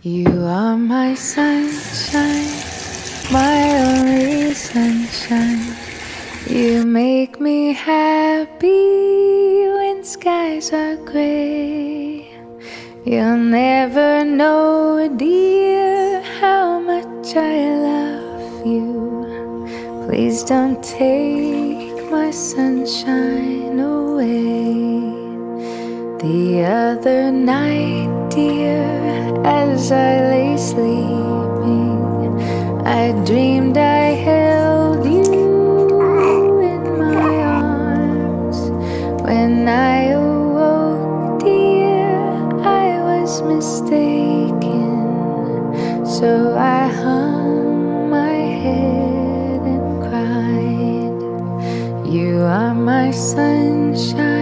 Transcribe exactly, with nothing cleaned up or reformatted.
You are my sunshine, my only sunshine. You make me happy when skies are gray. You'll never know, dear, how much I love you. Please don't take my sunshine away. The other night, dear, as I lay sleeping, I dreamed I held you in my arms. When I awoke, dear, I was mistaken. So I hung my head and cried. You are my sunshine,